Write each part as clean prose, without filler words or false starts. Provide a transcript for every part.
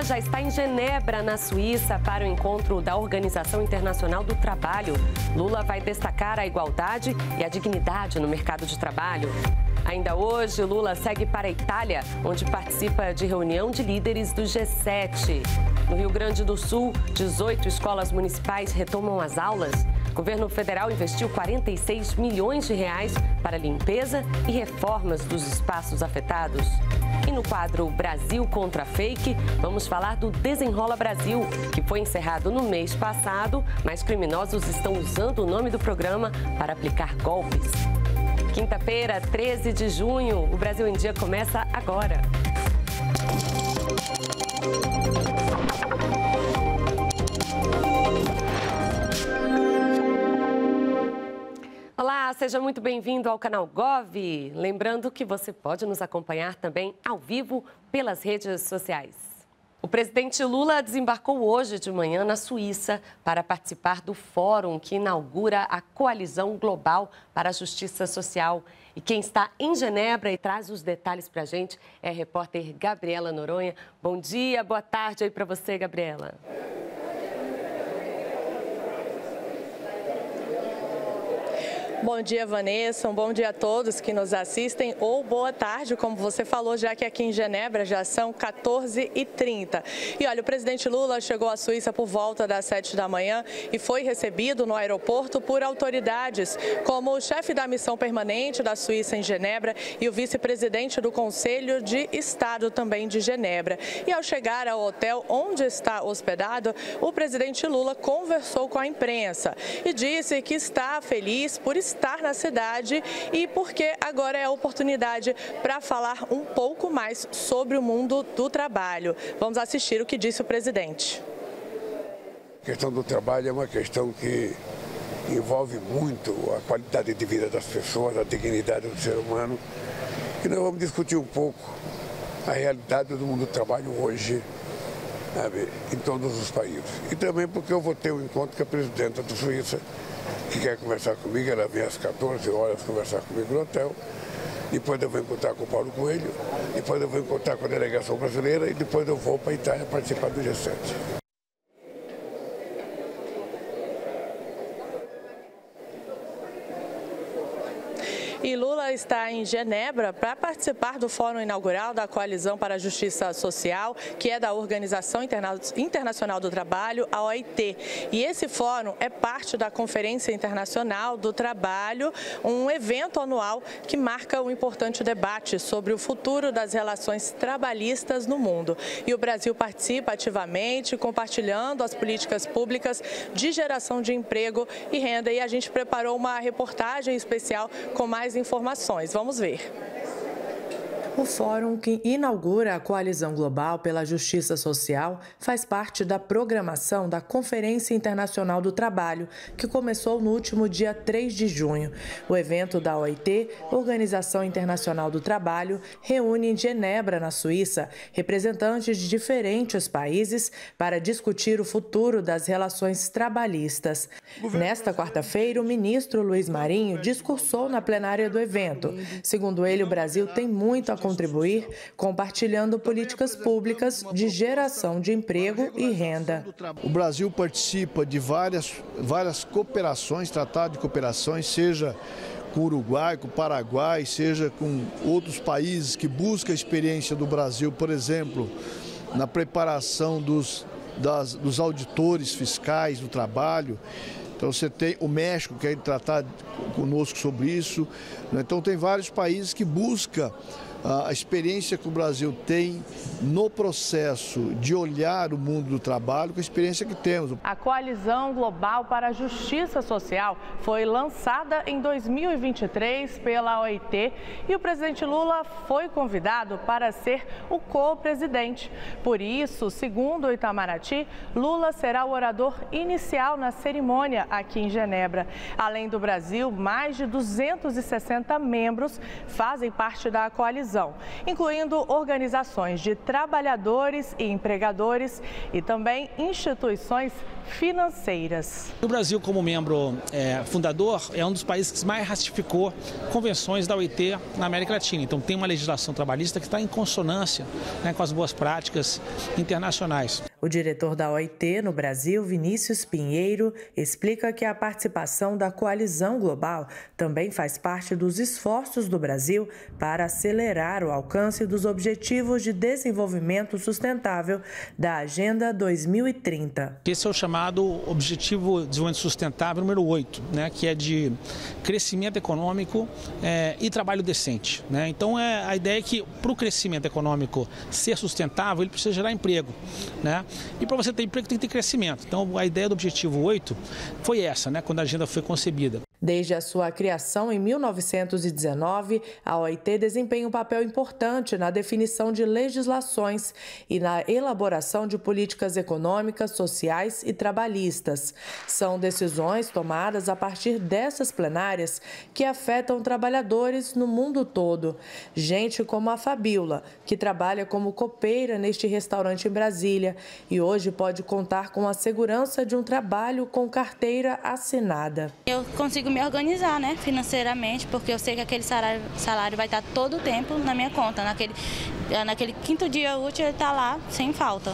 Lula já está em Genebra, na Suíça, para o encontro da Organização Internacional do Trabalho. Lula vai destacar a igualdade e a dignidade no mercado de trabalho. Ainda hoje, Lula segue para a Itália, onde participa de reunião de líderes do G7. No Rio Grande do Sul, 18 escolas municipais retomam as aulas. O governo federal investiu 46 milhões de reais para limpeza e reformas dos espaços afetados. E no quadro Brasil contra a Fake, vamos falar do Desenrola Brasil, que foi encerrado no mês passado, mas criminosos estão usando o nome do programa para aplicar golpes. Quinta-feira, 13 de junho, o Brasil em Dia começa agora. Olá, seja muito bem-vindo ao canal Gov. Lembrando que você pode nos acompanhar também ao vivo pelas redes sociais. O presidente Lula desembarcou hoje de manhã na Suíça para participar do fórum que inaugura a Coalizão Global para a Justiça Social. E quem está em Genebra e traz os detalhes para a gente é a repórter Gabriela Noronha. Bom dia, boa tarde aí para você, Gabriela. Bom dia, Vanessa. Um bom dia a todos que nos assistem, ou boa tarde, como você falou, já que aqui em Genebra já são 14h30. E olha, o presidente Lula chegou à Suíça por volta das 7 da manhã e foi recebido no aeroporto por autoridades, como o chefe da missão permanente da Suíça em Genebra e o vice-presidente do Conselho de Estado também de Genebra. E ao chegar ao hotel onde está hospedado, o presidente Lula conversou com a imprensa e disse que está feliz por estar na cidade e porque agora é a oportunidade para falar um pouco mais sobre o mundo do trabalho. Vamos assistir o que disse o presidente. A questão do trabalho é uma questão que envolve muito a qualidade de vida das pessoas, a dignidade do ser humano. E nós vamos discutir um pouco a realidade do mundo do trabalho hoje, sabe, em todos os países. E também porque eu vou ter um encontro com a presidenta da Suíça, que quer conversar comigo. Ela vem às 14 horas conversar comigo no hotel. Depois eu vou encontrar com o Paulo Coelho, depois eu vou encontrar com a delegação brasileira e depois eu vou para a Itália participar do G7. E Lula está em Genebra para participar do Fórum Inaugural da Coalizão para a Justiça Social, que é da Organização Internacional do Trabalho, a OIT. E esse fórum é parte da Conferência Internacional do Trabalho, um evento anual que marca um importante debate sobre o futuro das relações trabalhistas no mundo. E o Brasil participa ativamente, compartilhando as políticas públicas de geração de emprego e renda. E a gente preparou uma reportagem especial com mais informações. Vamos ver. O fórum que inaugura a Coalizão Global pela Justiça Social faz parte da programação da Conferência Internacional do Trabalho, que começou no último dia 3 de junho. O evento da OIT, Organização Internacional do Trabalho, reúne em Genebra, na Suíça, representantes de diferentes países para discutir o futuro das relações trabalhistas. Nesta quarta-feira, o ministro Luiz Marinho discursou na plenária do evento. Segundo ele, o Brasil tem muito a contribuir, compartilhando políticas públicas de geração de emprego e renda. O Brasil participa de várias cooperações, tratados de cooperações, seja com o Uruguai, com o Paraguai, seja com outros países que buscam a experiência do Brasil, por exemplo, na preparação dos auditores fiscais do trabalho. Então você tem o México que quer tratar conosco sobre isso. Então tem vários países que buscam a experiência que o Brasil tem no processo de olhar o mundo do trabalho, com a experiência que temos. A Coalizão Global para a Justiça Social foi lançada em 2023 pela OIT e o presidente Lula foi convidado para ser o co-presidente. Por isso, segundo o Itamaraty, Lula será o orador inicial na cerimônia aqui em Genebra. Além do Brasil, mais de 260 membros fazem parte da coalizão. incluindo organizações de trabalhadores e empregadores e também instituições financeiras. O Brasil, como membro fundador, é um dos países que mais ratificou convenções da OIT na América Latina. Então tem uma legislação trabalhista que está em consonância, né, com as boas práticas internacionais. O diretor da OIT no Brasil, Vinícius Pinheiro, explica que a participação da Coalizão Global também faz parte dos esforços do Brasil para acelerar o alcance dos Objetivos de Desenvolvimento Sustentável da Agenda 2030. Esse é o chamado Objetivo de Desenvolvimento Sustentável número 8, né, que é de crescimento econômico e trabalho decente, né? Então a ideia é que para o crescimento econômico ser sustentável, ele precisa gerar emprego, né? E para você ter emprego tem que ter crescimento. Então a ideia do Objetivo 8 foi essa, né, quando a agenda foi concebida. Desde a sua criação em 1919, a OIT desempenha um papel importante na definição de legislações e na elaboração de políticas econômicas, sociais e trabalhistas. São decisões tomadas a partir dessas plenárias que afetam trabalhadores no mundo todo. Gente como a Fabíola, que trabalha como copeira neste restaurante em Brasília e hoje pode contar com a segurança de um trabalho com carteira assinada. Eu consigo me organizar, né, financeiramente, porque eu sei que aquele salário vai estar todo o tempo na minha conta. Naquele quinto dia útil ele está lá sem falta.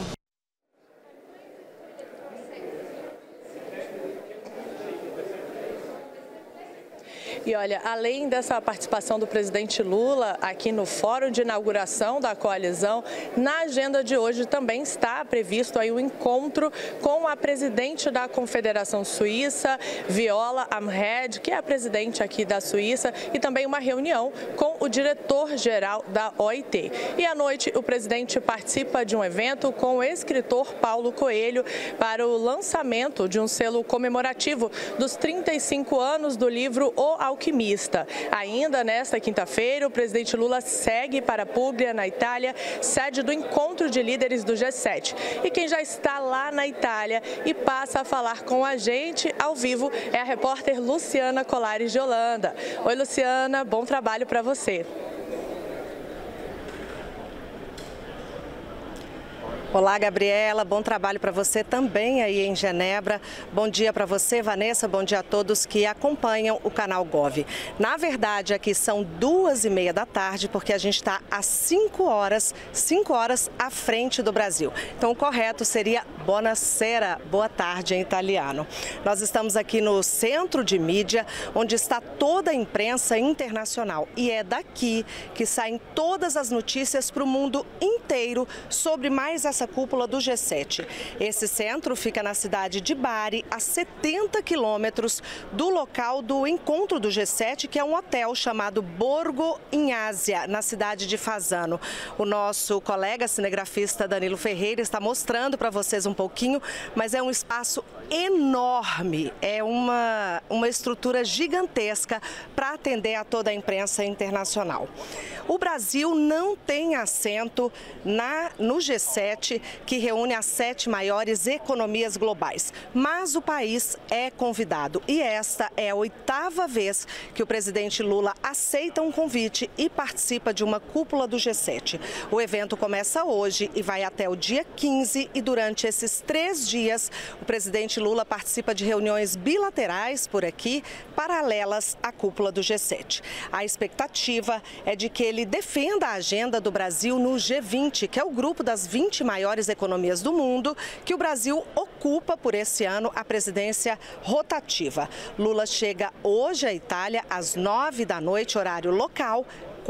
E olha, além dessa participação do presidente Lula aqui no fórum de inauguração da coalizão, na agenda de hoje também está previsto aí um encontro com a presidente da Confederação Suíça, Viola Amherd, que é a presidente aqui da Suíça, e também uma reunião com o diretor-geral da OIT. E à noite o presidente participa de um evento com o escritor Paulo Coelho para o lançamento de um selo comemorativo dos 35 anos do livro O Alquimista. Ainda nesta quinta-feira, o presidente Lula segue para Puglia, na Itália, sede do encontro de líderes do G7. E quem já está lá na Itália e passa a falar com a gente ao vivo é a repórter Luciana Colares de Holanda. Oi, Luciana, bom trabalho para você. Olá, Gabriela, bom trabalho para você também aí em Genebra. Bom dia para você, Vanessa, bom dia a todos que acompanham o canal Gov. Na verdade, aqui são 2h30 da tarde, porque a gente está às 5 horas à frente do Brasil. Então, o correto seria buonasera, boa tarde em italiano. Nós estamos aqui no centro de mídia, onde está toda a imprensa internacional. E é daqui que saem todas as notícias para o mundo inteiro sobre mais essa cúpula do G7. Esse centro fica na cidade de Bari, a 70 quilômetros do local do encontro do G7, que é um hotel chamado Borgo in Asia, na cidade de Fasano. O nosso colega cinegrafista Danilo Ferreira está mostrando para vocês um pouquinho, mas é um espaço enorme, é uma estrutura gigantesca para atender a toda a imprensa internacional. O Brasil não tem assento no G7, que reúne as 7 maiores economias globais, mas o país é convidado e esta é a 8ª vez que o presidente Lula aceita um convite e participa de uma cúpula do G7. O evento começa hoje e vai até o dia 15 e durante esses 3 dias o presidente Lula participa de reuniões bilaterais por aqui, paralelas à cúpula do G7. A expectativa é de que ele defenda a agenda do Brasil no G20, que é o grupo das 20 maiores economias do mundo, que o Brasil ocupa por esse ano a presidência rotativa. Lula chega hoje à Itália às 9 da noite, horário local,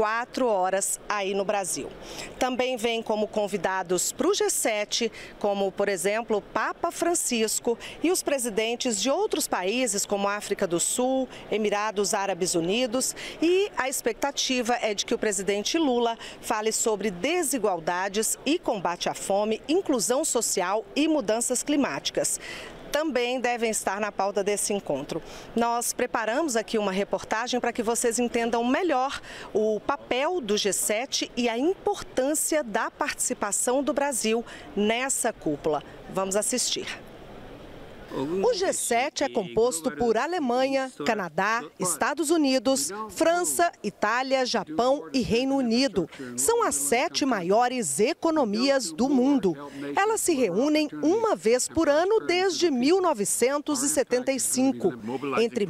4 horas aí no Brasil. Também vem como convidados para o G7, como, por exemplo, o Papa Francisco e os presidentes de outros países, como África do Sul, Emirados Árabes Unidos. E a expectativa é de que o presidente Lula fale sobre desigualdades e combate à fome, inclusão social e mudanças climáticas. Também devem estar na pauta desse encontro. Nós preparamos aqui uma reportagem para que vocês entendam melhor o papel do G7 e a importância da participação do Brasil nessa cúpula. Vamos assistir. O G7 é composto por Alemanha, Canadá, Estados Unidos, França, Itália, Japão e Reino Unido. São as 7 maiores economias do mundo. Elas se reúnem uma vez por ano desde 1975. Entre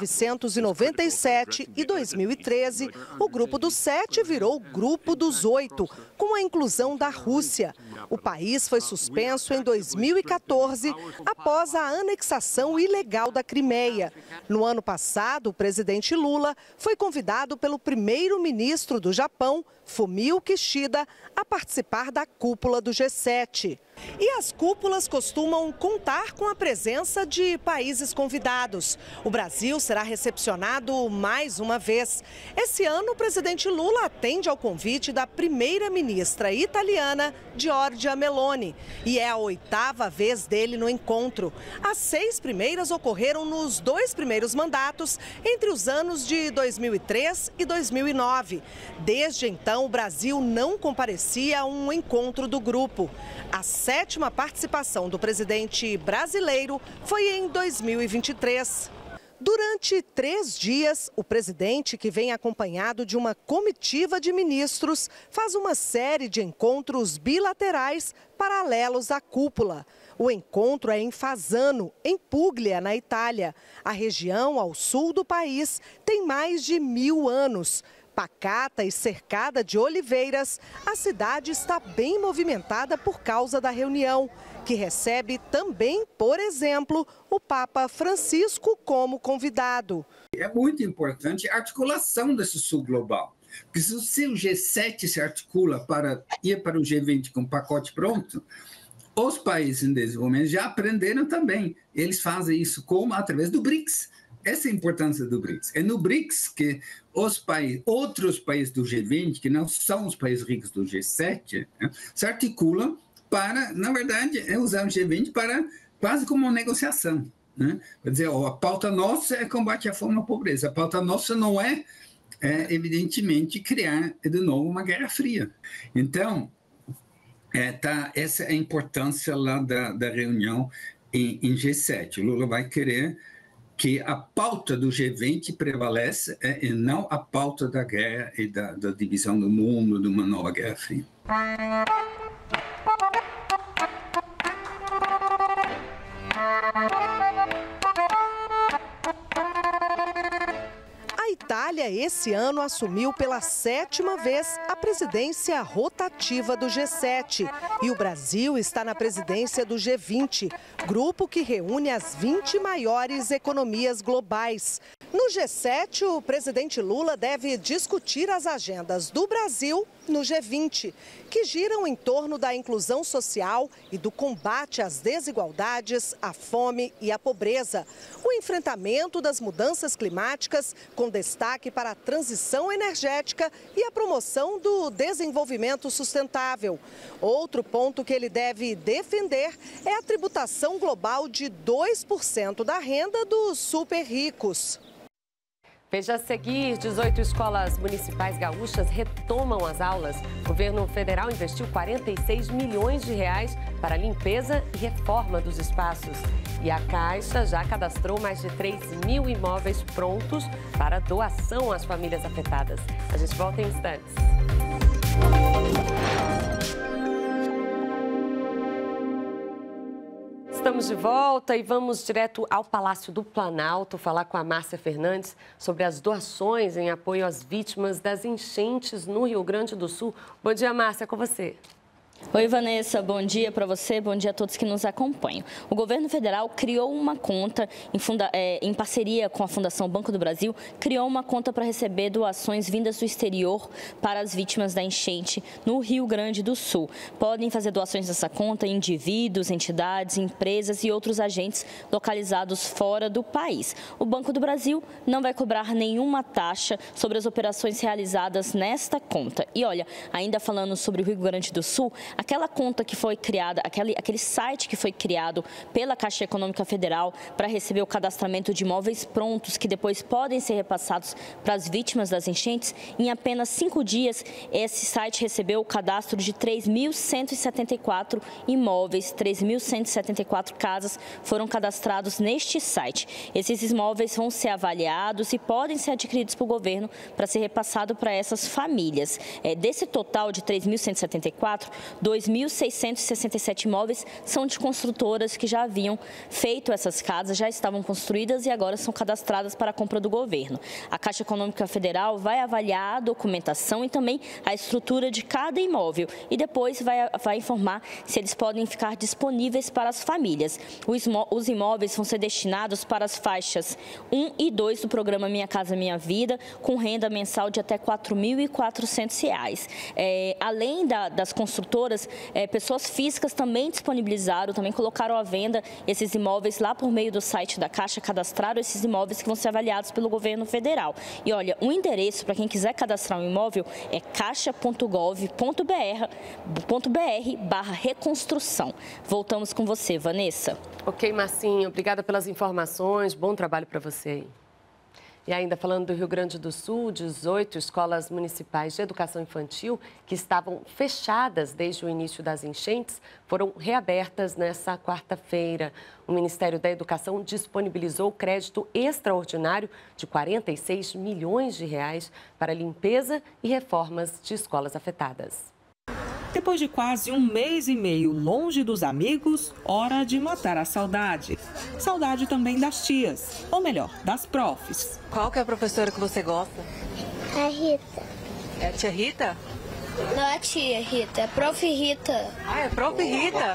1997 e 2013, o Grupo dos 7 virou o Grupo dos 8, com a inclusão da Rússia. O país foi suspenso em 2014, após a anexação ilegal da Crimeia. No ano passado, o presidente Lula foi convidado pelo primeiro-ministro do Japão, Fumio Kishida, a participar da cúpula do G7. E as cúpulas costumam contar com a presença de países convidados. O Brasil será recepcionado mais uma vez. Esse ano, o presidente Lula atende ao convite da primeira-ministra italiana, Giorgia Meloni. E é a 8ª vez dele no encontro. As 6 primeiras ocorreram nos 2 primeiros mandatos, entre os anos de 2003 e 2009. Desde então, o Brasil não comparecia a um encontro do grupo. A 7ª participação do presidente brasileiro foi em 2023. Durante 3 dias, o presidente, que vem acompanhado de uma comitiva de ministros, faz uma série de encontros bilaterais paralelos à cúpula. O encontro é em Fasano, em Puglia, na Itália. A região ao sul do país tem mais de 1000 anos. Pacata e cercada de oliveiras, a cidade está bem movimentada por causa da reunião, que recebe também, por exemplo, o Papa Francisco como convidado. É muito importante a articulação desse sul global. Porque se o G7 se articula para ir para o G20 com um pacote pronto, os países em desenvolvimento já aprenderam também. Eles fazem isso através do BRICS. Essa é a importância do BRICS. É no BRICS que outros países do G20, que não são os países ricos do G7, né, se articulam para, na verdade, usar o G20 para quase como uma negociação. Né? Quer dizer, a pauta nossa é combate à fome e à pobreza. A pauta nossa não é, evidentemente, criar de novo uma guerra fria. Então, essa é a importância lá da reunião em G7. O Lula vai querer que a pauta do G20 prevalece e não a pauta da guerra e da divisão do mundo, de uma nova guerra fria. A Itália, esse ano, assumiu pela 7ª vez a presidência rotativa do G7. E o Brasil está na presidência do G20, grupo que reúne as 20 maiores economias globais. No G7, o presidente Lula deve discutir as agendas do Brasil no G20, que giram em torno da inclusão social e do combate às desigualdades, à fome e à pobreza, o enfrentamento das mudanças climáticas, com destaque para a transição energética e a promoção do desenvolvimento sustentável. Outro ponto que ele deve defender é a tributação global de 2% da renda dos super ricos. Veja a seguir, 18 escolas municipais gaúchas retomam as aulas. O governo federal investiu 46 milhões de reais para a limpeza e reforma dos espaços. E a Caixa já cadastrou mais de 3.000 imóveis prontos para doação às famílias afetadas. A gente volta em instantes. Estamos de volta e vamos direto ao Palácio do Planalto falar com a Márcia Fernandes sobre as doações em apoio às vítimas das enchentes no Rio Grande do Sul. Bom dia, Márcia, com você. Oi, Vanessa, bom dia para você, bom dia a todos que nos acompanham. O governo federal criou uma conta, em parceria com a Fundação Banco do Brasil, criou uma conta para receber doações vindas do exterior para as vítimas da enchente no Rio Grande do Sul. Podem fazer doações nessa conta indivíduos, entidades, empresas e outros agentes localizados fora do país. O Banco do Brasil não vai cobrar nenhuma taxa sobre as operações realizadas nesta conta. E olha, ainda falando sobre o Rio Grande do Sul, aquela conta que foi criada, aquele site que foi criado pela Caixa Econômica Federal para receber o cadastramento de imóveis prontos que depois podem ser repassados para as vítimas das enchentes, em apenas 5 dias, esse site recebeu o cadastro de 3.174 imóveis, 3.174 casas foram cadastrados neste site. Esses imóveis vão ser avaliados e podem ser adquiridos pelo governo para ser repassado para essas famílias. Desse total de 3.174, 2.667 imóveis são de construtoras que já haviam feito essas casas, já estavam construídas e agora são cadastradas para a compra do governo. A Caixa Econômica Federal vai avaliar a documentação e também a estrutura de cada imóvel e depois vai informar se eles podem ficar disponíveis para as famílias. Os imóveis vão ser destinados para as faixas 1 e 2 do programa Minha Casa Minha Vida, com renda mensal de até R$ 4.400. Além das construtoras, pessoas físicas também disponibilizaram, também colocaram à venda esses imóveis lá por meio do site da Caixa, cadastraram esses imóveis que vão ser avaliados pelo governo federal. E olha, o endereço para quem quiser cadastrar um imóvel é caixa.gov.br/reconstrução. Voltamos com você, Vanessa. Ok, Marcinho, obrigada pelas informações, bom trabalho para você aí. E ainda falando do Rio Grande do Sul, 18 escolas municipais de educação infantil que estavam fechadas desde o início das enchentes foram reabertas nesta quarta-feira. O Ministério da Educação disponibilizou crédito extraordinário de R$ 46 milhões para limpeza e reformas de escolas afetadas. Depois de quase 1 mês e meio longe dos amigos, hora de matar a saudade. Saudade também das tias, ou melhor, das profs. Qual que é a professora que você gosta? A Rita. É a tia Rita? Não é a tia Rita, é a prof. Rita. Ah, é prof. Rita?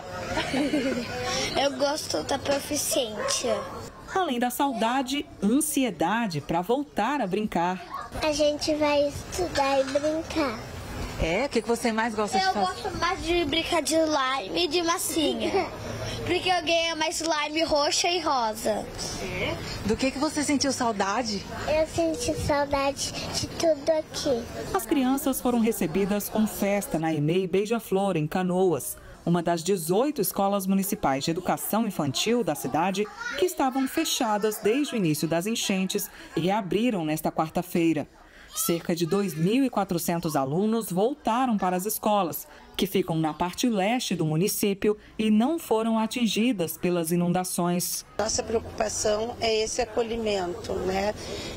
Eu gosto da proficiência. Além da saudade, ansiedade para voltar a brincar. A gente vai estudar e brincar. É? O que você mais gosta de fazer? Eu gosto mais de brincar de slime e de massinha. Porque eu ganhei uma slime roxa e rosa. É? Do que você sentiu saudade? Eu senti saudade de tudo aqui. As crianças foram recebidas com festa na EMEI Beija-Flor, em Canoas, uma das 18 escolas municipais de educação infantil da cidade que estavam fechadas desde o início das enchentes e reabriram nesta quarta-feira. Cerca de 2.400 alunos voltaram para as escolas, que ficam na parte leste do município e não foram atingidas pelas inundações. Nossa preocupação é esse acolhimento, né?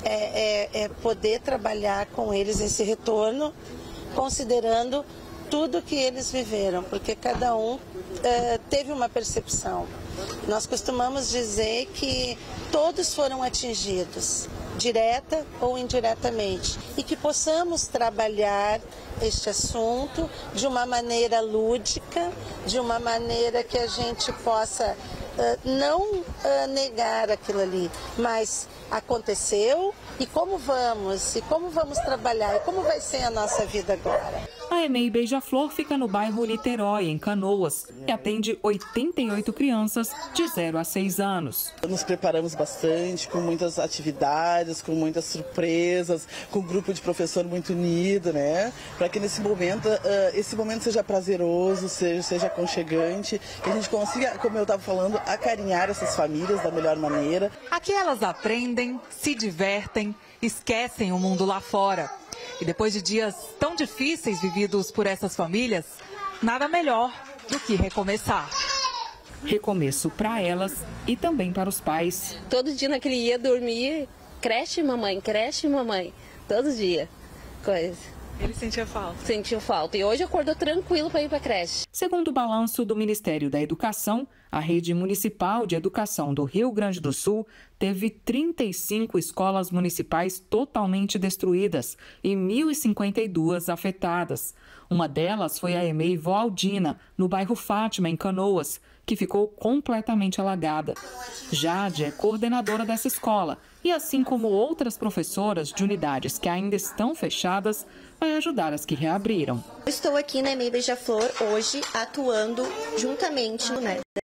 É poder trabalhar com eles esse retorno, considerando tudo que eles viveram, porque cada um teve uma percepção. Nós costumamos dizer que todos foram atingidos, direta ou indiretamente, e que possamos trabalhar este assunto de uma maneira lúdica, de uma maneira que a gente possa não negar aquilo ali, mas aconteceu e como vamos trabalhar e como vai ser a nossa vida agora. A EMEI Beija-Flor fica no bairro Niterói, em Canoas, e atende 88 crianças de 0 a 6 anos. Nos preparamos bastante, com muitas atividades, com muitas surpresas, com um grupo de professor muito unido, né? Para que nesse momento, esse momento seja prazeroso, seja aconchegante, que a gente consiga, como eu estava falando, acarinhar essas famílias da melhor maneira. Aqui elas aprendem, se divertem, esquecem o mundo lá fora. E depois de dias tão difíceis vividos por essas famílias, nada melhor do que recomeçar. Recomeço para elas e também para os pais. Todo dia naquele ia dormir, creche mamãe, todo dia. Coisa. Ele sentia falta? Sentiu falta. E hoje acordou tranquilo para ir para a creche. Segundo o balanço do Ministério da Educação, a rede municipal de educação do Rio Grande do Sul teve 35 escolas municipais totalmente destruídas e 1.052 afetadas. Uma delas foi a EMEI Vó Aldina, no bairro Fátima, em Canoas, que ficou completamente alagada. Jade é coordenadora dessa escola e, assim como outras professoras de unidades que ainda estão fechadas, vai ajudar as que reabriram. Estou aqui na EMEI Beija-Flor hoje atuando juntamente, né,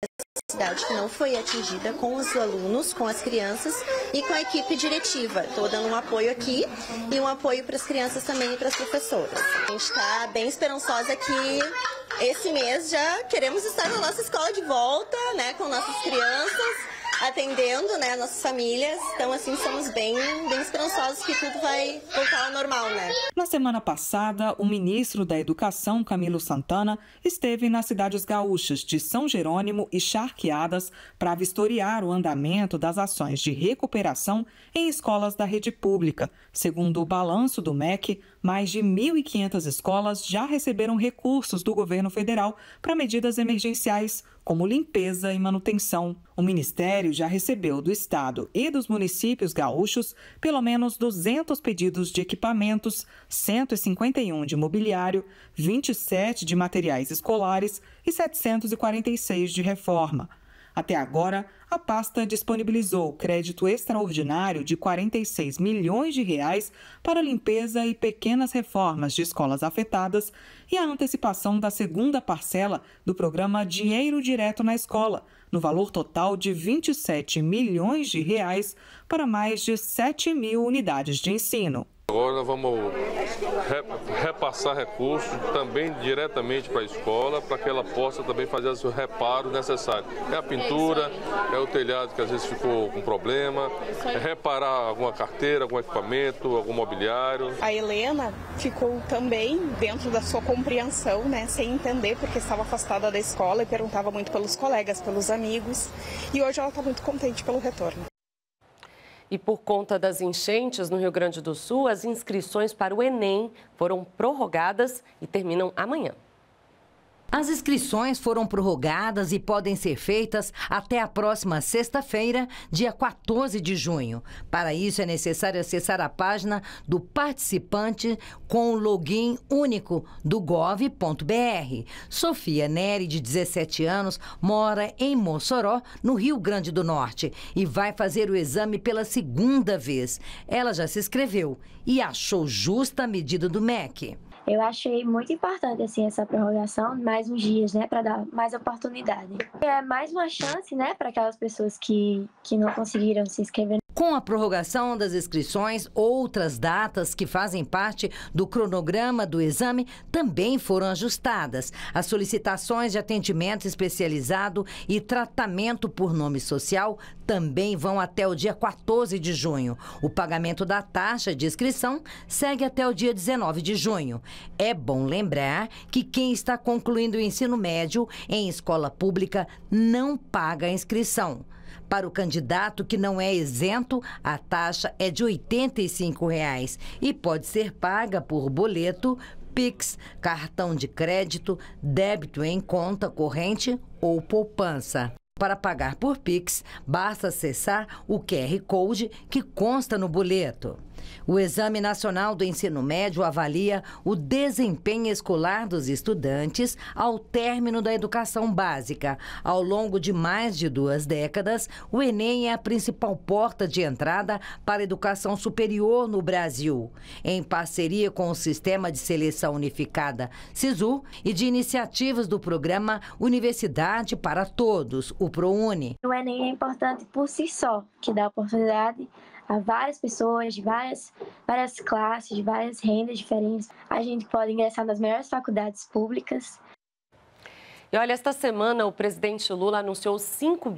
Cidade que não foi atingida com os alunos, com as crianças e com a equipe diretiva. Estou dando um apoio aqui e um apoio para as crianças também e para as professoras. A gente está bem esperançosa que esse mês já queremos estar na nossa escola de volta, né, com nossas crianças, atendendo, né, nossas famílias. Então, assim, estamos bem esperançosos que tudo vai voltar ao normal, né? Na semana passada, o ministro da Educação, Camilo Santana, esteve nas cidades gaúchas de São Jerônimo e Charqueadas para vistoriar o andamento das ações de recuperação em escolas da rede pública. Segundo o balanço do MEC, mais de 1.500 escolas já receberam recursos do governo federal para medidas emergenciais, como limpeza e manutenção. O Ministério já recebeu do Estado e dos municípios gaúchos pelo menos 200 pedidos de equipamentos, 151 de mobiliário, 27 de materiais escolares e 746 de reforma. Até agora, a pasta disponibilizou crédito extraordinário de R$ 46 milhões para limpeza e pequenas reformas de escolas afetadas e a antecipação da segunda parcela do programa Dinheiro Direto na Escola, no valor total de R$ 27 milhões para mais de 7 mil unidades de ensino. Agora nós vamos repassar recursos também diretamente para a escola, para que ela possa também fazer o reparo necessário. É a pintura, é o telhado que às vezes ficou com problema, é reparar alguma carteira, algum equipamento, algum mobiliário. A Helena ficou também dentro da sua compreensão, né, sem entender porque estava afastada da escola e perguntava muito pelos colegas, pelos amigos. E hoje ela está muito contente pelo retorno. E por conta das enchentes no Rio Grande do Sul, as inscrições para o Enem foram prorrogadas e terminam amanhã. As inscrições foram prorrogadas e podem ser feitas até a próxima sexta-feira, dia 14 de junho. Para isso, é necessário acessar a página do participante com o login único do gov.br. Sofia Neri, de 17 anos, mora em Mossoró, no Rio Grande do Norte, e vai fazer o exame pela segunda vez. Ela já se inscreveu e achou justa a medida do MEC. Eu achei muito importante assim essa prorrogação, mais uns dias, né, para dar mais oportunidade. É mais uma chance, né, para aquelas pessoas que não conseguiram se inscrever. Com a prorrogação das inscrições, outras datas que fazem parte do cronograma do exame também foram ajustadas. As solicitações de atendimento especializado e tratamento por nome social também vão até o dia 14 de junho. O pagamento da taxa de inscrição segue até o dia 19 de junho. É bom lembrar que quem está concluindo o ensino médio em escola pública não paga a inscrição. Para o candidato que não é isento, a taxa é de R$ 85 e pode ser paga por boleto, Pix, cartão de crédito, débito em conta corrente ou poupança. Para pagar por Pix, basta acessar o QR Code que consta no boleto. O Exame Nacional do Ensino Médio avalia o desempenho escolar dos estudantes ao término da educação básica. Ao longo de mais de 2 décadas, o Enem é a principal porta de entrada para a educação superior no Brasil. Em parceria com o Sistema de Seleção Unificada, SISU, e de iniciativas do programa Universidade para Todos, o ProUni. O Enem é importante por si só, que dá oportunidade a várias pessoas de várias classes, de várias rendas diferentes. A gente pode ingressar nas melhores faculdades públicas. E olha, esta semana o presidente Lula anunciou 5,5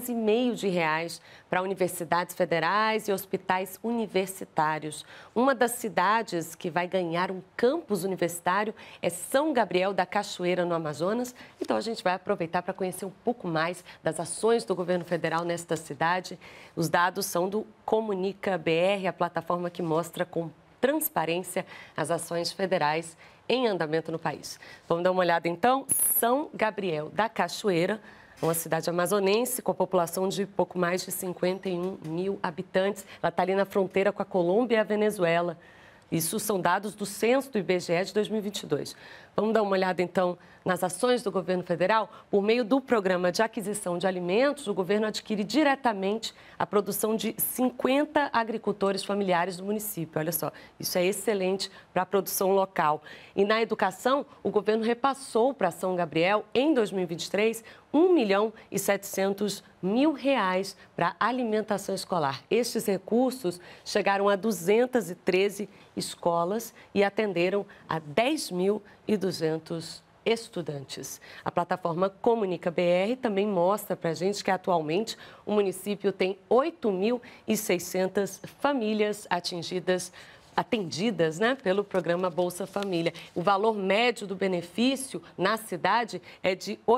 bilhões para universidades federais e hospitais universitários. Uma das cidades que vai ganhar um campus universitário é São Gabriel da Cachoeira, no Amazonas. Então a gente vai aproveitar para conhecer um pouco mais das ações do governo federal nesta cidade. Os dados são do Comunica BR, a plataforma que mostra com transparência as ações federais em andamento no país. Vamos dar uma olhada, então. São Gabriel da Cachoeira, uma cidade amazonense com a população de pouco mais de 51 mil habitantes. Ela está ali na fronteira com a Colômbia e a Venezuela. Isso são dados do censo do IBGE de 2022. Vamos dar uma olhada, então, nas ações do governo federal. Por meio do programa de aquisição de alimentos, o governo adquire diretamente a produção de 50 agricultores familiares do município. Olha só, isso é excelente para a produção local. E na educação, o governo repassou para São Gabriel, em 2023, R$1.700.000 para alimentação escolar. Estes recursos chegaram a 213 escolas e atenderam a 10.200 estudantes. A plataforma Comunica BR também mostra para a gente que atualmente o município tem 8.600 famílias atendidas, pelo programa Bolsa Família. O valor médio do benefício na cidade é de R$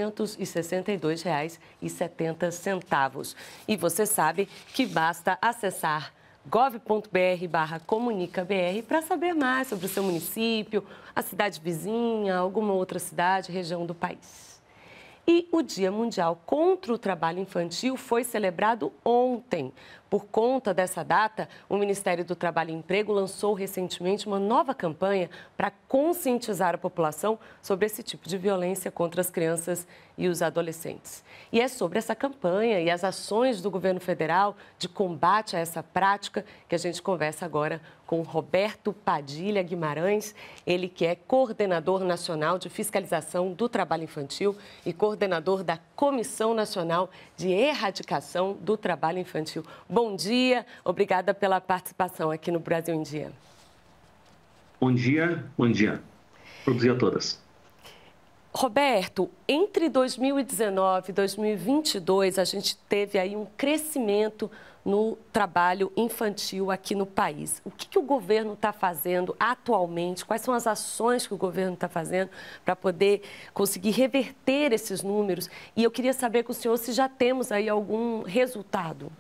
862,70. E você sabe que basta acessar gov.br/comunicabr para saber mais sobre o seu município, a cidade vizinha, alguma outra cidade, região do país. E o Dia Mundial contra o Trabalho Infantil foi celebrado ontem. Por conta dessa data, o Ministério do Trabalho e Emprego lançou recentemente uma nova campanha para conscientizar a população sobre esse tipo de violência contra as crianças e os adolescentes. E é sobre essa campanha e as ações do governo federal de combate a essa prática que a gente conversa agora com Roberto Padilha Guimarães, ele que é coordenador nacional de fiscalização do trabalho infantil e coordenador da Comissão Nacional de Erradicação do Trabalho Infantil. Bom dia, obrigada pela participação aqui no Brasil em Dia. Bom dia, bom dia. Bom dia a todas. Roberto, entre 2019 e 2022, a gente teve aí um crescimento no trabalho infantil aqui no país. O que o governo está fazendo atualmente? Quais são as ações que o governo está fazendo para poder conseguir reverter esses números? E eu queria saber com o senhor se já temos aí algum resultado.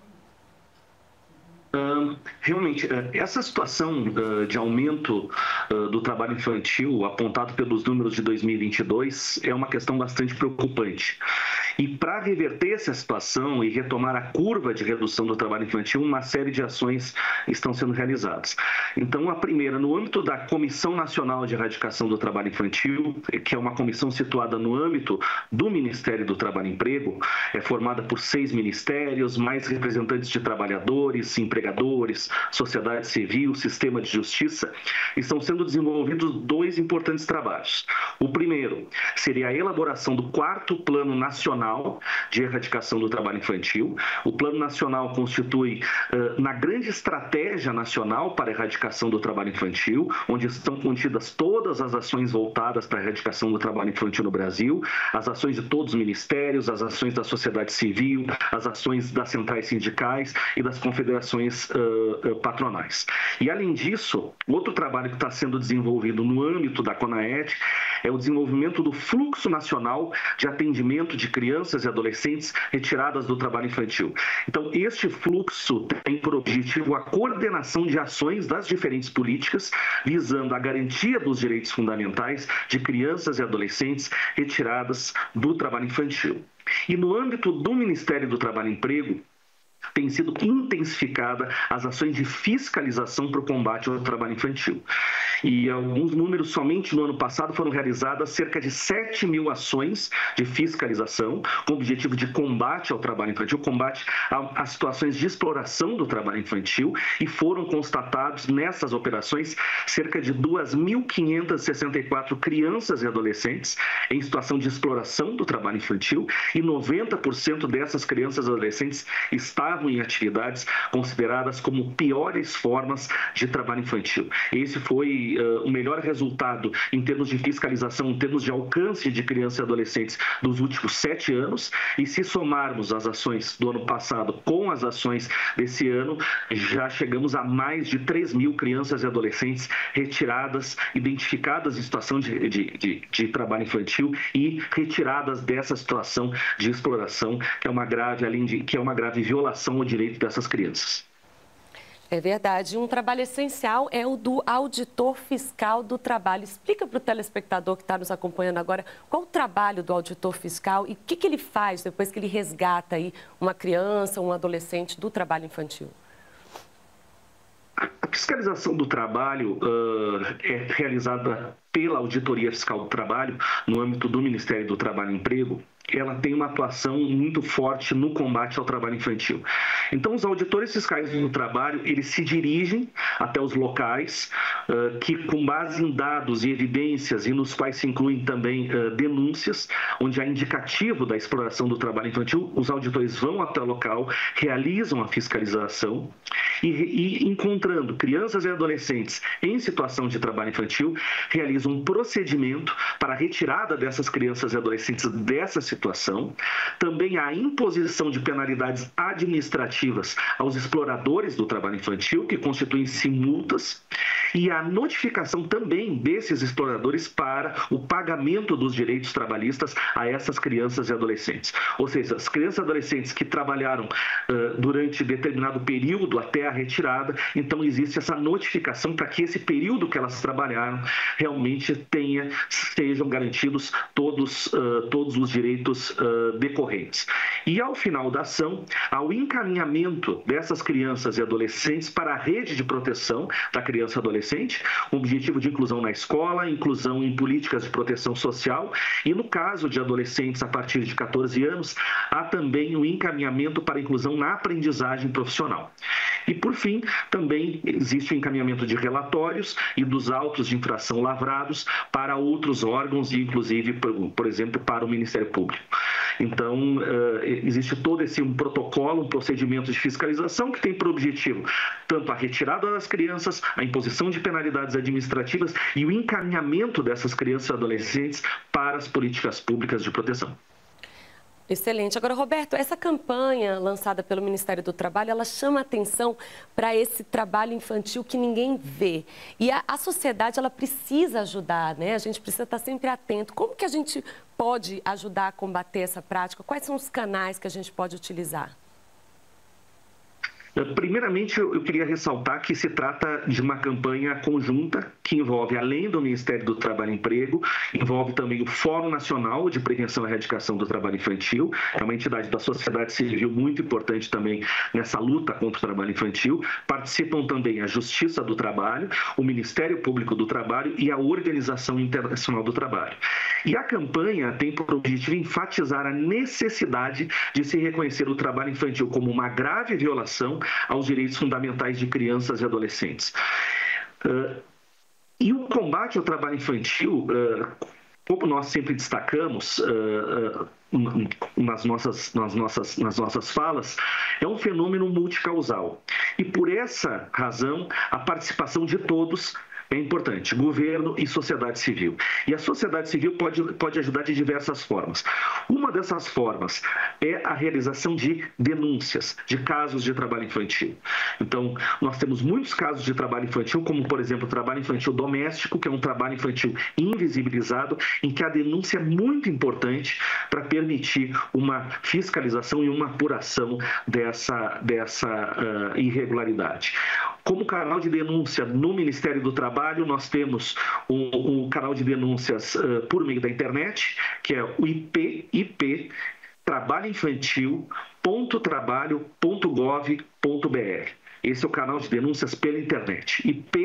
Realmente, essa situação de aumento do trabalho infantil apontado pelos números de 2022 é uma questão bastante preocupante. E para reverter essa situação e retomar a curva de redução do trabalho infantil, uma série de ações estão sendo realizadas. Então, a primeira, no âmbito da Comissão Nacional de Erradicação do Trabalho Infantil, que é uma comissão situada no âmbito do Ministério do Trabalho e Emprego, é formada por 6 ministérios, mais representantes de trabalhadores, empregadores, sociedade civil, sistema de justiça, estão sendo desenvolvidos 2 importantes trabalhos. O primeiro seria a elaboração do 4º Plano Nacional de Erradicação do Trabalho Infantil. O Plano Nacional constitui na grande estratégia nacional para a erradicação do trabalho infantil, onde estão contidas todas as ações voltadas para a erradicação do trabalho infantil no Brasil, as ações de todos os ministérios, as ações da sociedade civil, as ações das centrais sindicais e das confederações patronais. E, além disso, outro trabalho que está sendo desenvolvido no âmbito da CONAET é o desenvolvimento do Fluxo Nacional de Atendimento de Crianças e Adolescentes retiradas do trabalho infantil. Então, este fluxo tem por objetivo a coordenação de ações das diferentes políticas, visando a garantia dos direitos fundamentais de crianças e adolescentes retiradas do trabalho infantil. E no âmbito do Ministério do Trabalho e Emprego, tem sido intensificada as ações de fiscalização para o combate ao trabalho infantil. E alguns números, somente no ano passado foram realizadas cerca de 7.000 ações de fiscalização com o objetivo de combate ao trabalho infantil, combate a situações de exploração do trabalho infantil, e foram constatados nessas operações cerca de 2.564 crianças e adolescentes em situação de exploração do trabalho infantil, e 90% dessas crianças e adolescentes estavam em atividades consideradas como piores formas de trabalho infantil. Esse foi o melhor resultado em termos de fiscalização, em termos de alcance de crianças e adolescentes dos últimos 7 anos, e se somarmos as ações do ano passado com as ações desse ano, já chegamos a mais de 3.000 crianças e adolescentes retiradas, identificadas em situação de trabalho infantil e retiradas dessa situação de exploração, que é uma grave, que é uma grave violação ao direito dessas crianças. É verdade. Um trabalho essencial é o do auditor fiscal do trabalho. Explica para o telespectador que está nos acompanhando agora qual o trabalho do auditor fiscal e o que ele faz depois que ele resgata aí uma criança, um adolescente do trabalho infantil. A fiscalização do trabalho é realizada pela Auditoria Fiscal do Trabalho, no âmbito do Ministério do Trabalho e Emprego, ela tem uma atuação muito forte no combate ao trabalho infantil. Então, os auditores fiscais do trabalho, eles se dirigem até os locais que, com base em dados e evidências, e nos quais se incluem também denúncias, onde há indicativo da exploração do trabalho infantil, os auditores vão até o local, realizam a fiscalização e encontrando crianças e adolescentes em situação de trabalho infantil, realizam um procedimento para a retirada dessas crianças e adolescentes dessa situação. Também a imposição de penalidades administrativas aos exploradores do trabalho infantil, que constituem-se multas, e a notificação também desses exploradores para o pagamento dos direitos trabalhistas a essas crianças e adolescentes. Ou seja, as crianças e adolescentes que trabalharam durante determinado período até a retirada, então existe essa notificação para que esse período que elas trabalharam realmente sejam garantidos todos os direitos decorrentes. E ao final da ação, ao encaminhamento dessas crianças e adolescentes para a rede de proteção da criança e adolescente, o objetivo de inclusão na escola, inclusão em políticas de proteção social, e no caso de adolescentes a partir de 14 anos, há também o encaminhamento para a inclusão na aprendizagem profissional. E, por fim, também existe o encaminhamento de relatórios e dos autos de infração lavrados para outros órgãos, inclusive, por exemplo, para o Ministério Público. Então, existe todo um protocolo, um procedimento de fiscalização que tem por objetivo tanto a retirada das crianças, a imposição de penalidades administrativas e o encaminhamento dessas crianças e adolescentes para as políticas públicas de proteção. Excelente. Agora, Roberto, essa campanha lançada pelo Ministério do Trabalho, ela chama atenção para esse trabalho infantil que ninguém vê. E a sociedade, ela precisa ajudar, né? A gente precisa estar sempre atento. Como que a gente pode ajudar a combater essa prática? Quais são os canais que a gente pode utilizar? Primeiramente, eu queria ressaltar que se trata de uma campanha conjunta que envolve, além do Ministério do Trabalho e Emprego, envolve também o Fórum Nacional de Prevenção e Erradicação do Trabalho Infantil, é uma entidade da sociedade civil muito importante também nessa luta contra o trabalho infantil. Participam também a Justiça do Trabalho, o Ministério Público do Trabalho e a Organização Internacional do Trabalho. E a campanha tem por objetivo enfatizar a necessidade de se reconhecer o trabalho infantil como uma grave violação aos direitos fundamentais de crianças e adolescentes. E o combate ao trabalho infantil, como nós sempre destacamos nas nossas falas, é um fenômeno multicausal. E por essa razão, a participação de todos é importante, governo e sociedade civil. E a sociedade civil pode ajudar de diversas formas. Uma dessas formas é a realização de denúncias de casos de trabalho infantil. Então, nós temos muitos casos de trabalho infantil, como, por exemplo, o trabalho infantil doméstico, que é um trabalho infantil invisibilizado, em que a denúncia é muito importante para permitir uma fiscalização e uma apuração dessa irregularidade. Como canal de denúncia no Ministério do Trabalho, nós temos um canal de denúncias por meio da internet, que é o IP trabalhoinfantil.trabalho.gov.br. Esse é o canal de denúncias pela internet,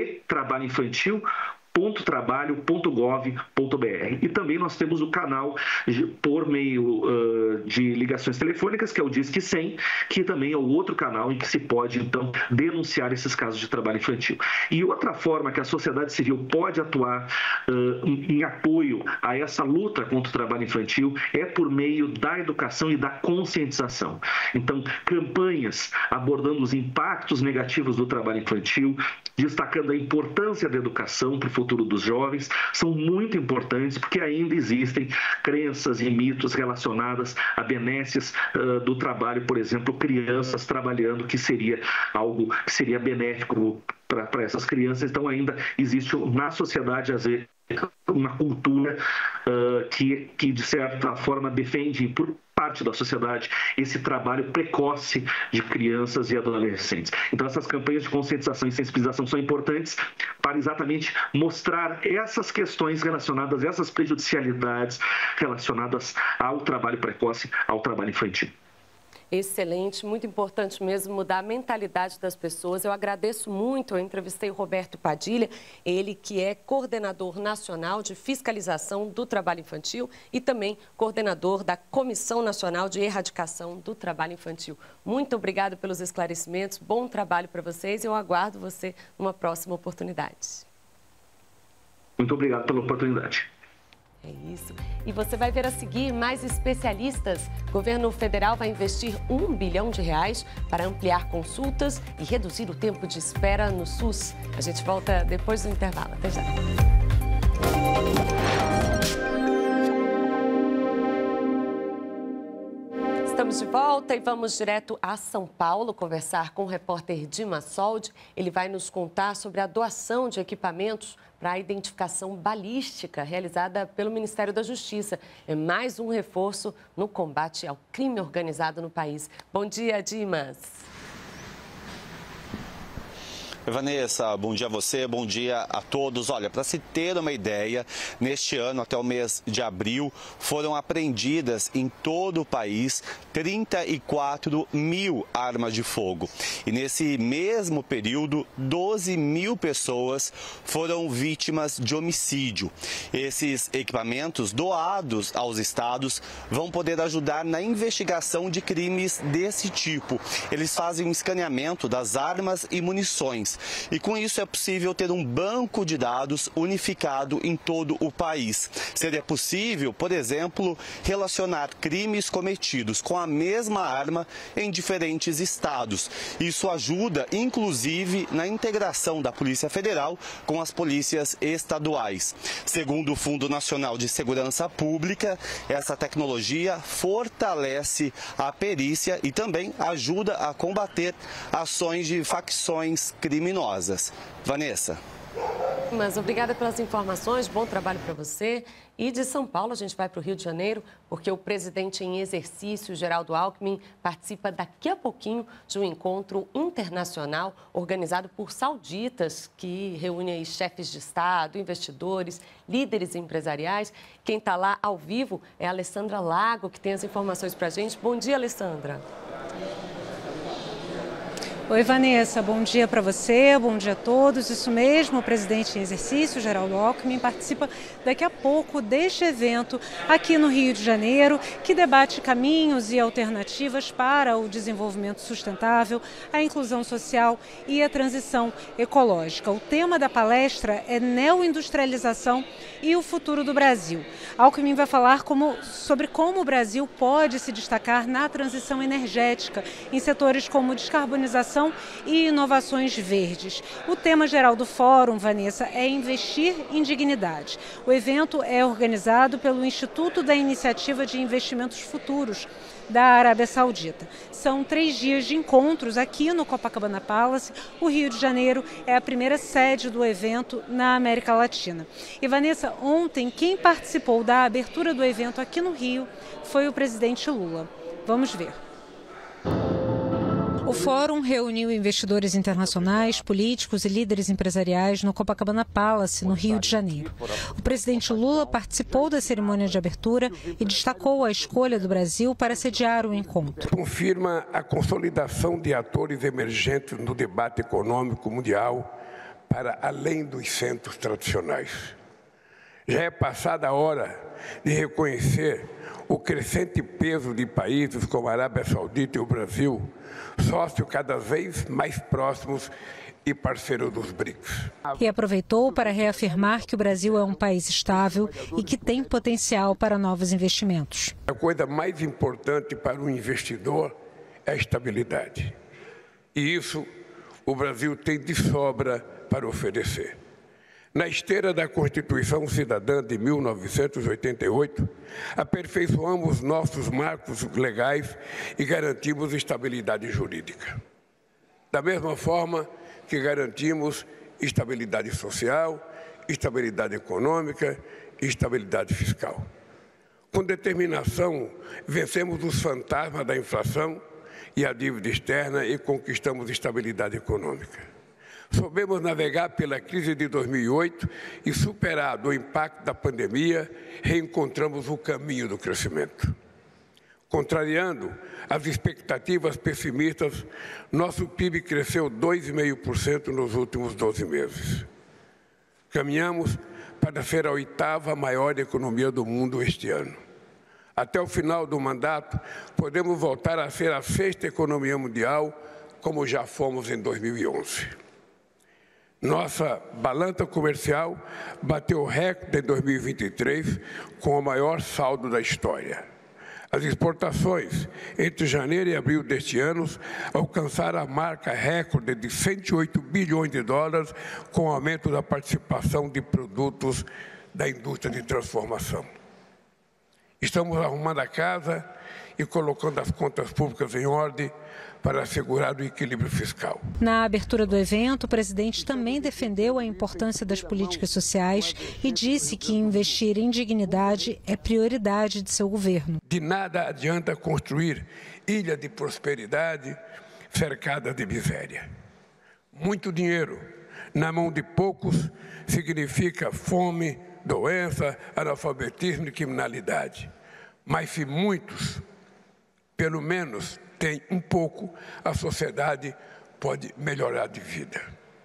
ip trabalhoinfantil.trabalho.gov.br. E também nós temos o canal por meio de ligações telefônicas, que é o Disque 100, que também é o outro canal em que se pode, então, denunciar esses casos de trabalho infantil. E outra forma que a sociedade civil pode atuar em apoio a essa luta contra o trabalho infantil é por meio da educação e da conscientização. Então, campanhas abordando os impactos negativos do trabalho infantil, destacando a importância da educação para o futuro dos jovens, são muito importantes porque ainda existem crenças e mitos relacionadas a benesses do trabalho, por exemplo, crianças trabalhando, que seria algo que seria benéfico para essas crianças. Então ainda existe na sociedade, às vezes, uma cultura que de certa forma defende por parte da sociedade esse trabalho precoce de crianças e adolescentes. Então essas campanhas de conscientização e sensibilização são importantes para exatamente mostrar essas questões relacionadas, essas prejudicialidades relacionadas ao trabalho precoce, ao trabalho infantil. Excelente, muito importante mesmo mudar a mentalidade das pessoas. Eu agradeço muito, eu entrevistei o Roberto Padilha, ele que é coordenador nacional de fiscalização do trabalho infantil e também coordenador da Comissão Nacional de Erradicação do Trabalho Infantil. Muito obrigado pelos esclarecimentos, bom trabalho para vocês e eu aguardo você numa próxima oportunidade. Muito obrigado pela oportunidade. É isso. E você vai ver a seguir mais especialistas. O governo federal vai investir R$1 bilhão para ampliar consultas e reduzir o tempo de espera no SUS. A gente volta depois do intervalo. Até já. Estamos de volta e vamos direto a São Paulo conversar com o repórter Dimas Soldi. Ele vai nos contar sobre a doação de equipamentos para a identificação balística realizada pelo Ministério da Justiça. É mais um reforço no combate ao crime organizado no país. Bom dia, Dimas. Vanessa, bom dia a você, bom dia a todos. Olha, para se ter uma ideia, neste ano, até o mês de abril, foram apreendidas em todo o país 34 mil armas de fogo. E nesse mesmo período, 12 mil pessoas foram vítimas de homicídio. Esses equipamentos doados aos estados vão poder ajudar na investigação de crimes desse tipo. Eles fazem um escaneamento das armas e munições. E com isso é possível ter um banco de dados unificado em todo o país. Seria possível, por exemplo, relacionar crimes cometidos com a mesma arma em diferentes estados. Isso ajuda, inclusive, na integração da Polícia Federal com as polícias estaduais. Segundo o Fundo Nacional de Segurança Pública, essa tecnologia fortalece a perícia e também ajuda a combater ações de facções criminosas. Vanessa. Mas obrigada pelas informações, bom trabalho para você. E de São Paulo a gente vai para o Rio de Janeiro, porque o presidente em exercício, Geraldo Alckmin, participa daqui a pouquinho de um encontro internacional organizado por sauditas, que reúne aí chefes de Estado, investidores, líderes empresariais. Quem está lá ao vivo é a Alessandra Lago, que tem as informações para a gente. Bom dia, Alessandra. Oi, Vanessa, bom dia para você, bom dia a todos. Isso mesmo, o presidente em exercício, Geraldo Alckmin, participa daqui a pouco deste evento aqui no Rio de Janeiro, que debate caminhos e alternativas para o desenvolvimento sustentável, a inclusão social e a transição ecológica. O tema da palestra é neoindustrialização e o futuro do Brasil. Alckmin vai falar sobre como o Brasil pode se destacar na transição energética, em setores como descarbonização e inovações verdes. O tema geral do fórum, Vanessa, é investir em dignidade. O evento é organizado pelo Instituto da Iniciativa de Investimentos Futuros da Arábia Saudita. São 3 dias de encontros aqui no Copacabana Palace. O Rio de Janeiro é a primeira sede do evento na América Latina. E, Vanessa, ontem quem participou da abertura do evento aqui no Rio foi o presidente Lula. Vamos ver. O fórum reuniu investidores internacionais, políticos e líderes empresariais no Copacabana Palace, no Rio de Janeiro. O presidente Lula participou da cerimônia de abertura e destacou a escolha do Brasil para sediar o encontro. Confirma a consolidação de atores emergentes no debate econômico mundial para além dos centros tradicionais. Já é passada a hora de reconhecer o crescente peso de países como a Arábia Saudita e o Brasil, sócios cada vez mais próximos e parceiro dos BRICS. E aproveitou para reafirmar que o Brasil é um país estável e que tem potencial para novos investimentos. A coisa mais importante para o investidor é a estabilidade. E isso o Brasil tem de sobra para oferecer. Na esteira da Constituição Cidadã de 1988, aperfeiçoamos nossos marcos legais e garantimos estabilidade jurídica. Da mesma forma que garantimos estabilidade social, estabilidade econômica e estabilidade fiscal. Com determinação, vencemos os fantasmas da inflação e a dívida externa e conquistamos estabilidade econômica. Soubemos navegar pela crise de 2008 e, superado o impacto da pandemia, reencontramos o caminho do crescimento. Contrariando as expectativas pessimistas, nosso PIB cresceu 2,5% nos últimos 12 meses. Caminhamos para ser a 8ª maior economia do mundo este ano. Até o final do mandato, podemos voltar a ser a 6ª economia mundial, como já fomos em 2011. Nossa balança comercial bateu recorde em 2023, com o maior saldo da história. As exportações entre janeiro e abril deste ano alcançaram a marca recorde de 108 bilhões de dólares, com o aumento da participação de produtos da indústria de transformação. Estamos arrumando a casa e colocando as contas públicas em ordem para assegurar o equilíbrio fiscal. Na abertura do evento, o presidente também defendeu a importância das políticas sociais e disse que investir em dignidade é prioridade de seu governo. De nada adianta construir ilha de prosperidade cercada de miséria. Muito dinheiro na mão de poucos significa fome, doença, analfabetismo e criminalidade. Mas se muitos, pelo menos, têm um pouco, a sociedade pode melhorar de vida.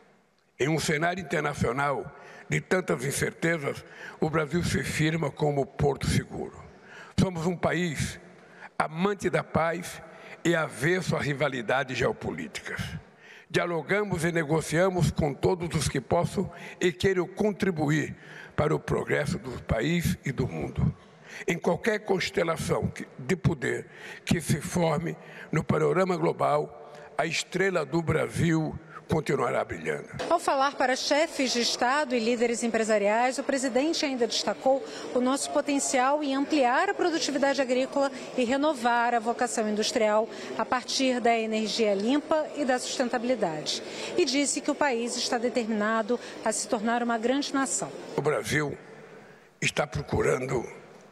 Em um cenário internacional de tantas incertezas, o Brasil se firma como porto seguro. Somos um país amante da paz e avesso a rivalidades geopolíticas. Dialogamos e negociamos com todos os que possam e queiram contribuir para o progresso do país e do mundo. Em qualquer constelação de poder que se forme no panorama global, a estrela do Brasil continuará brilhando. Ao falar para chefes de Estado e líderes empresariais, o presidente ainda destacou o nosso potencial em ampliar a produtividade agrícola e renovar a vocação industrial a partir da energia limpa e da sustentabilidade. E disse que o país está determinado a se tornar uma grande nação. O Brasil está procurando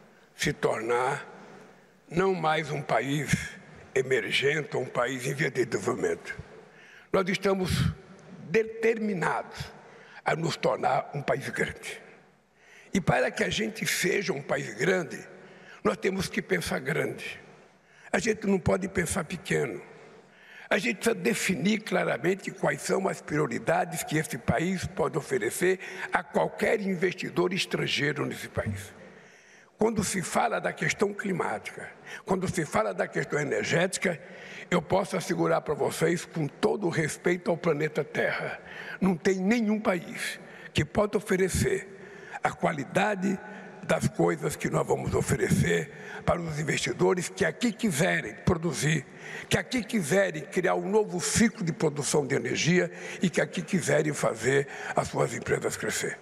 se tornar não mais um país emergente ou um país em via de desenvolvimento. Nós estamos determinados a nos tornar um país grande. E para que a gente seja um país grande, nós temos que pensar grande. A gente não pode pensar pequeno. A gente precisa definir claramente quais são as prioridades que esse país pode oferecer a qualquer investidor estrangeiro nesse país. Quando se fala da questão climática, quando se fala da questão energética, eu posso assegurar para vocês, com todo o respeito ao planeta Terra, não tem nenhum país que pode oferecer a qualidade das coisas que nós vamos oferecer para os investidores que aqui quiserem produzir, que aqui quiserem criar um novo ciclo de produção de energia e que aqui quiserem fazer as suas empresas crescer.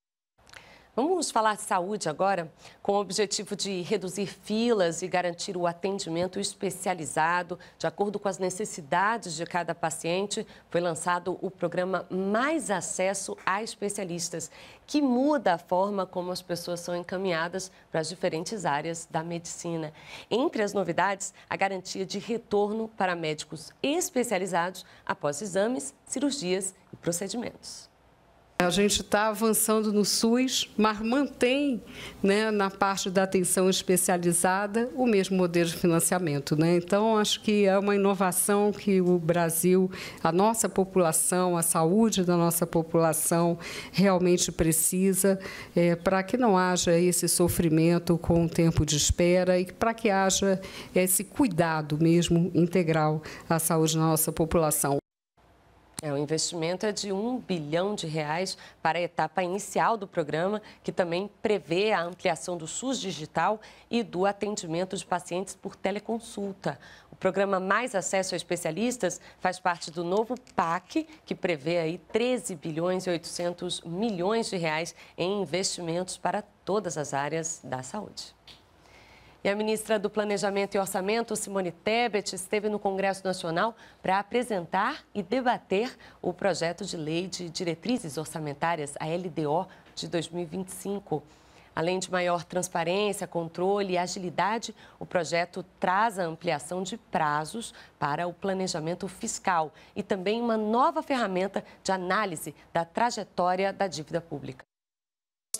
Vamos falar de saúde agora, com o objetivo de reduzir filas e garantir o atendimento especializado, de acordo com as necessidades de cada paciente. Foi lançado o programa Mais Acesso a Especialistas, que muda a forma como as pessoas são encaminhadas para as diferentes áreas da medicina. Entre as novidades, a garantia de retorno para médicos especializados após exames, cirurgias e procedimentos. A gente está avançando no SUS, mas mantém, né, na parte da atenção especializada o mesmo modelo de financiamento, né? Então, acho que é uma inovação que o Brasil, a nossa população, a saúde da nossa população realmente precisa, para que não haja esse sofrimento com o tempo de espera e para que haja esse cuidado mesmo integral à saúde da nossa população. O investimento é de R$1 bilhão para a etapa inicial do programa, que também prevê a ampliação do SUS digital e do atendimento de pacientes por teleconsulta. O programa Mais Acesso a Especialistas faz parte do novo PAC, que prevê aí 13 bilhões e 800 milhões de reais em investimentos para todas as áreas da saúde. E a ministra do Planejamento e Orçamento, Simone Tebet, esteve no Congresso Nacional para apresentar e debater o projeto de lei de diretrizes orçamentárias, a LDO, de 2025. Além de maior transparência, controle e agilidade, o projeto traz a ampliação de prazos para o planejamento fiscal e também uma nova ferramenta de análise da trajetória da dívida pública.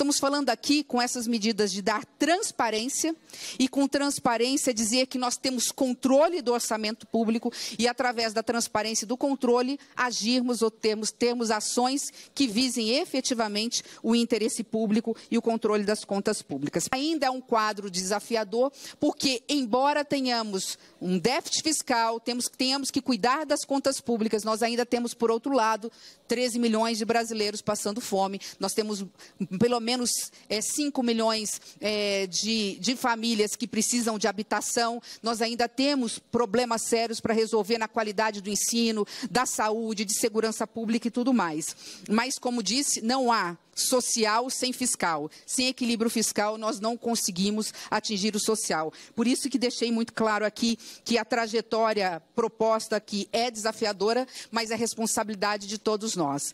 estamos falando aqui com essas medidas de dar transparência e com transparência dizer que nós temos controle do orçamento público e através da transparência e do controle agirmos ou termos ações que visem efetivamente o interesse público e o controle das contas públicas. Ainda é um quadro desafiador porque, embora tenhamos um déficit fiscal, tenhamos que cuidar das contas públicas, nós ainda temos, por outro lado, 13 milhões de brasileiros passando fome, nós temos pelo menos 5 milhões de famílias que precisam de habitação, nós ainda temos problemas sérios para resolver na qualidade do ensino, da saúde, de segurança pública e tudo mais. Mas, como disse, não há social sem fiscal. Sem equilíbrio fiscal, nós não conseguimos atingir o social. Por isso que deixei muito claro aqui que a trajetória proposta aqui é desafiadora, mas é responsabilidade de todos nós.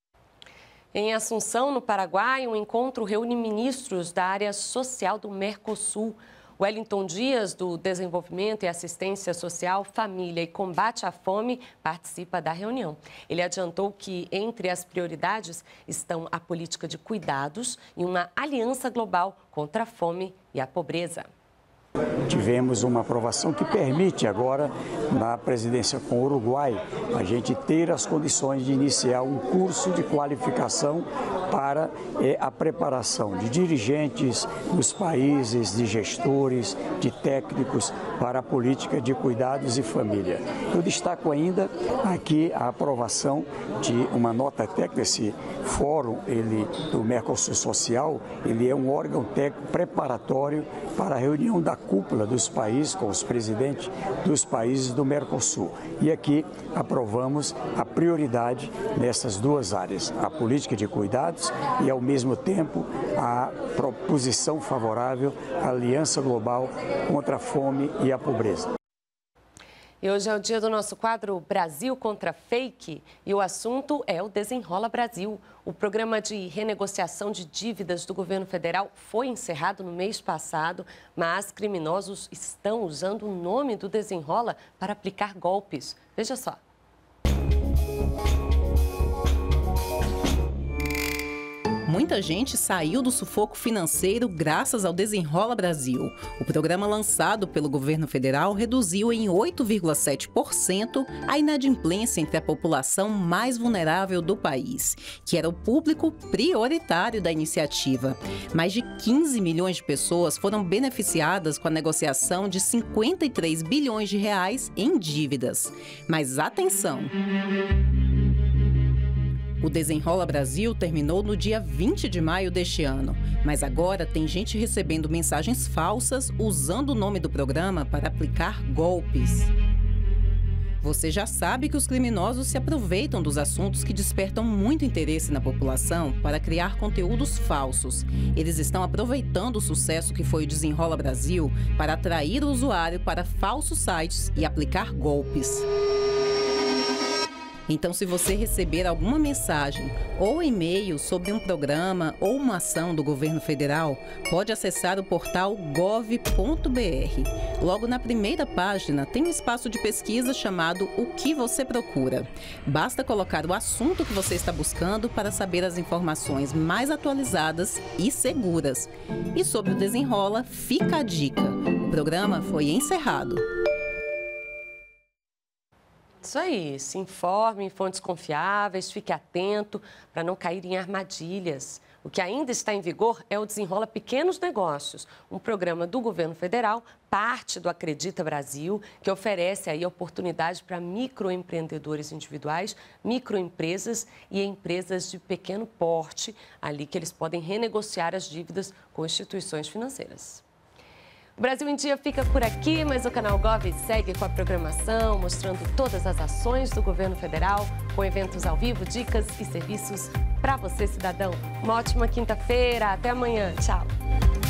Em Assunção, no Paraguai, um encontro reúne ministros da área social do Mercosul. Wellington Dias, do Desenvolvimento e Assistência Social, Família e Combate à Fome, participa da reunião. Ele adiantou que, entre as prioridades, estão a política de cuidados e uma aliança global contra a fome e a pobreza. Tivemos uma aprovação que permite agora, na presidência com o Uruguai, a gente ter as condições de iniciar um curso de qualificação para a preparação de dirigentes dos países, de gestores, de técnicos para a política de cuidados e família. Eu destaco ainda aqui a aprovação de uma nota técnica. Esse fórum do Mercosul Social, ele é um órgão técnico preparatório para a reunião da cúpula dos países, com os presidentes dos países do Mercosul. E aqui aprovamos a prioridade nessas duas áreas, a política de cuidados e, ao mesmo tempo, a proposição favorável à Aliança Global contra a Fome e a Pobreza. E hoje é o dia do nosso quadro Brasil contra Fake e o assunto é o Desenrola Brasil. O programa de renegociação de dívidas do governo federal foi encerrado no mês passado, mas criminosos estão usando o nome do Desenrola para aplicar golpes. Veja só. Muita gente saiu do sufoco financeiro graças ao Desenrola Brasil. O programa lançado pelo governo federal reduziu em 8,7% a inadimplência entre a população mais vulnerável do país, que era o público prioritário da iniciativa. Mais de 15 milhões de pessoas foram beneficiadas com a negociação de 53 bilhões de reais em dívidas. Mas atenção! O Desenrola Brasil terminou no dia 20 de maio deste ano, mas agora tem gente recebendo mensagens falsas usando o nome do programa para aplicar golpes. Você já sabe que os criminosos se aproveitam dos assuntos que despertam muito interesse na população para criar conteúdos falsos. Eles estão aproveitando o sucesso que foi o Desenrola Brasil para atrair o usuário para falsos sites e aplicar golpes. Então, se você receber alguma mensagem ou e-mail sobre um programa ou uma ação do governo federal, pode acessar o portal gov.br. Logo na primeira página tem um espaço de pesquisa chamado O que você procura. Basta colocar o assunto que você está buscando para saber as informações mais atualizadas e seguras. E sobre o Desenrola, fica a dica. O programa foi encerrado. Isso aí, se informe em fontes confiáveis, fique atento para não cair em armadilhas. O que ainda está em vigor é o Desenrola Pequenos Negócios, um programa do governo federal, parte do Acredita Brasil, que oferece aí oportunidade para microempreendedores individuais, microempresas e empresas de pequeno porte, ali que eles podem renegociar as dívidas com instituições financeiras. O Brasil em Dia fica por aqui, mas o Canal Gov segue com a programação, mostrando todas as ações do governo federal, com eventos ao vivo, dicas e serviços para você, cidadão. Uma ótima quinta-feira, até amanhã. Tchau!